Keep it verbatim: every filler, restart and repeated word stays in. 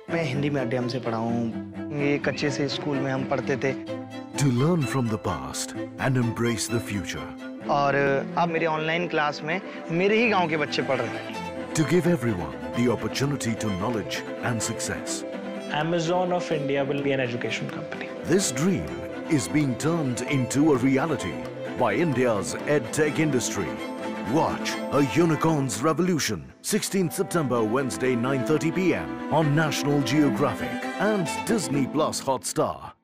मैं हिंदी मीडियम से पढ़ा हूँ। एक अच्छे से स्कूल में हम पढ़ते थे। To learn from the past and embrace the future. और अब मेरे ऑनलाइन क्लास में मेरे ही गांव के बच्चे पढ़ रहे हैं। To give everyone the opportunity to knowledge and success. Amazon of India will be an education company. This dream is being turned into a reality by India's EdTech industry. Watch A Unicorn's Revolution, sixteenth September, Wednesday, nine thirty p m on National Geographic and Disney Plus Hotstar.